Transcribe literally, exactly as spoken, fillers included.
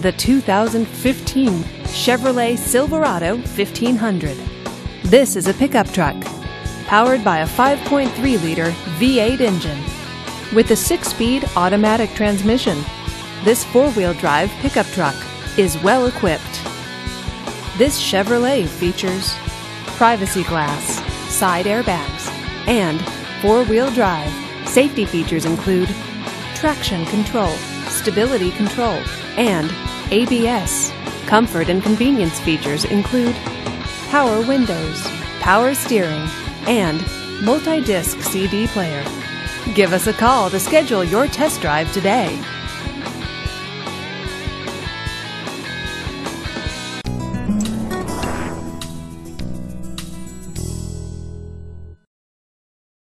the two thousand fifteen Chevrolet Silverado fifteen hundred. This is a pickup truck powered by a five point three liter V eight engine with a six-speed automatic transmission. This four-wheel drive pickup truck is well equipped. This Chevrolet features privacy glass, side airbags, and four-wheel drive. Safety features include traction control, stability control, and A B S. Comfort and convenience features include power windows, power steering, and multi-disc C D player. Give us a call to schedule your test drive today.